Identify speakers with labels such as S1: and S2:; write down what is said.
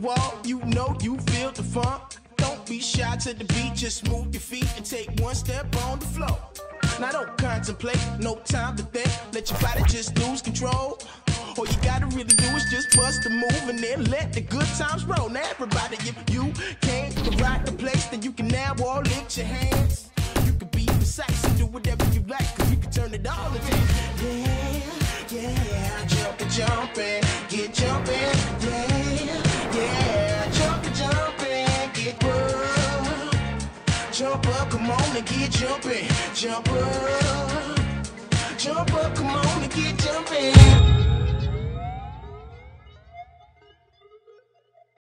S1: wall, you know you feel the funk. Don't be shy to the beat, just move your feet and take one step on the floor. Now don't contemplate, no time to think, let your body just lose control. All you gotta really do is just bust a move and then let the good times roll. Now everybody, if you came to rock the place, then you can now all lift your hands. You can be precise and do whatever you like, cause you can turn it all into yeah, jumpin', get jumpin', yeah, jumpin', get up, jump up, come on and get jumpin', jump up, come on and get jumpin'.